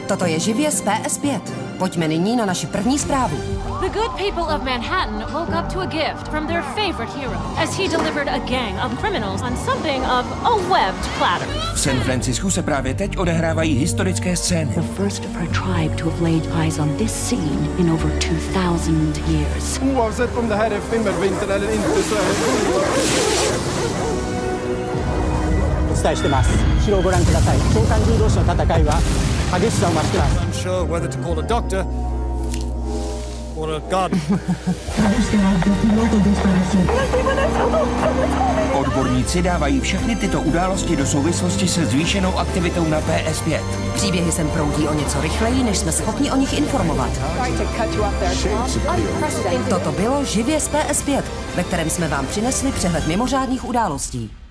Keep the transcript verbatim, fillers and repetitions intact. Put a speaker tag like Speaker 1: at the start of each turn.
Speaker 1: Toto je Živě z P S pět. Pojďme nyní na naši první zprávu.
Speaker 2: The good people of Manhattan woke up to a gift from their favorite hero as he delivered a gang of criminals on something of a webbed platter.
Speaker 3: V San Francisku se právě teď odehrávají historické scény.
Speaker 4: The first of her tribe to have laid eyes on this scene in over two thousand years.
Speaker 5: Oavsett om det här är skimmervintern eller inte så är det...
Speaker 6: お伝えしてます。後ろをご覧ください。召喚獣同士の戦いは激しさを増してます。
Speaker 5: I'm sure whether to call a doctor or a garden.
Speaker 3: Odborníci dávají všechny tyto události do souvislosti se zvýšenou aktivitou na P S pět.
Speaker 1: Příběhy sem proudí o něco rychleji, než jsme schopni o nich informovat. Toto bylo Živě z P S pět, ve kterém jsme vám přinesli přehled mimořádných událostí.